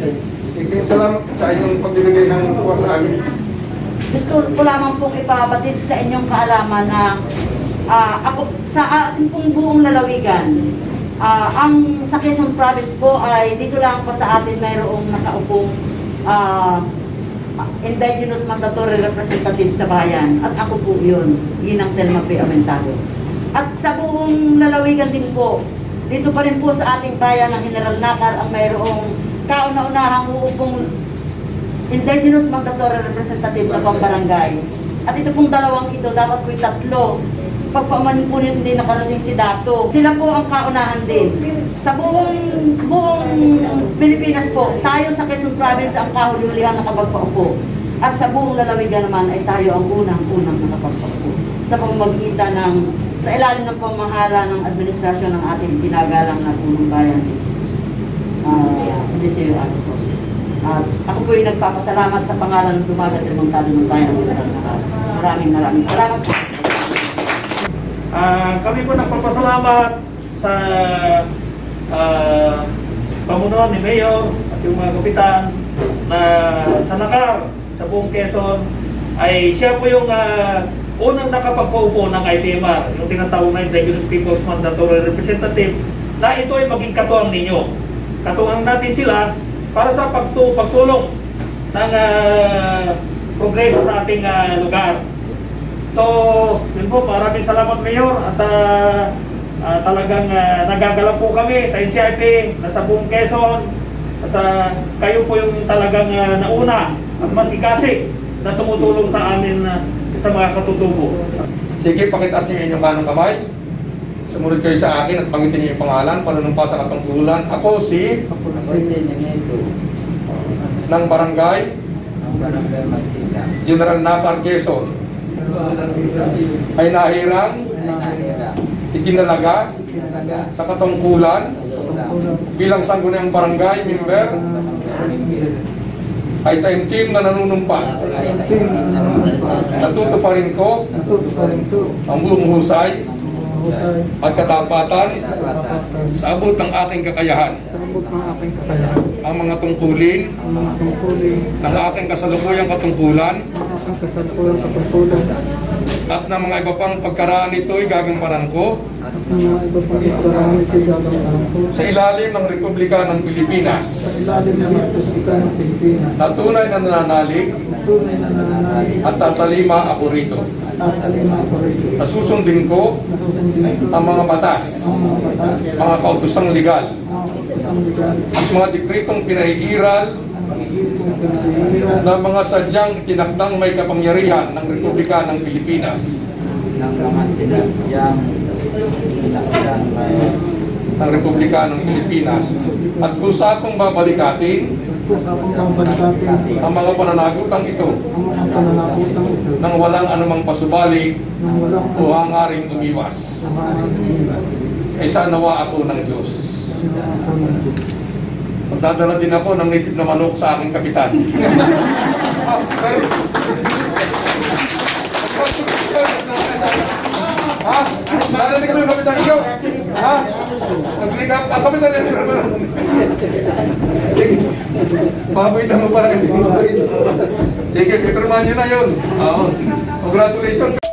Salamat sa inyong pagbibigay ng kuha sa amin. Gusto ko lamang pong ipabatid sa inyong kaalaman na ako, sa ating pong buong lalawigan, ang sa Quezon Province po ay dito lang po sa atin mayroong nakaupong indigenous mandatory representative sa bayan. At ako po yun, Ginang Telma P. Amentado. At sa buong lalawigan din po, dito pa rin po sa ating bayan ng General Nakar ang mayroong kauna-unahang uupong indigenous mandatory representative na pambarangay. At ito pong dalawang ito, dapat po'y tatlo. Pagpaman po hindi nakarating si Dato. Sila po ang kaunahan din. Sa buong Pilipinas po, tayo sa Quezon Province ang kahuli-hulihan nakapagpaupo. At sa buong lalawigan naman ay tayo ang unang-unang nakapagpaupo. Sa pamamagitan ng, sa ilalim ng pamahala ng administrasyon ng ating ginagalang na punong bayan. Hindi siya at ako po yung nagpapasalamat sa pangalan ng Dumagat Remontado ng Bayan ng General Nakar. Maraming salamat po. Kami po nagpapasalamat sa pamunuan ni Mayor at yung mga kapitan na sa Nakar, sa buong Quezon, ay siya po yung unang nakapagpaupo ng ITMR, yung tinatawag na Indigenous Peoples Mandatory Representative, na ito ay maging katuwang ninyo. Katuwang natin sila para sa pagsulong ng progreso sa ating lugar. So, yun po, maraming salamat Mayor at talagang nagagala po kami sa NCIP, nasa buong Quezon, kayo po yung talagang nauna at masikasik na tumutulong sa amin sa mga katutubo. Sige, pakitaas niyo inyong kanong kamay. Sumunod kayo sa akin at pangitin niyo yung pangalan, panunumpa sa katungkulan. Ako si ng barangay General Nakar, Quezon ay nahirang itinalaga sa katungkulan bilang sangguniang barangay member ay taimtim na nanunumpa. Natutuparin ko ang buong husay at katapatan sa abot ng aking kakayahan. Ang mga tungkulin ng aking kasalukuyang katungkulan at ng mga iba pang pagkaraan nito ay gagamparan ko sa ilalim ng Republika ng Pilipinas na tunay na nananalig at tatalima ako rito. Nasusundin ko ang mga batas, mga kautosang legal at mga dekretong pinaiiral ng mga sadyang tinakdang may kapangyarihan ng Republika ng Pilipinas. Ng Republika ng Pilipinas at kusa kong babalikatin ang mga pananagutang ito nang walang anumang pasubali o hangaring umiwas. Isa nawa ako ng Diyos. Magdadala din ako ng native na manok sa aking kapitan. Ha? Narinig mo yung kapitan ikaw? Ha? Nag-click-up? Ang kapitan rin naman. Baboy na mo parang hindi mo. Sige, ipirmahan nyo na yun. Congratulations.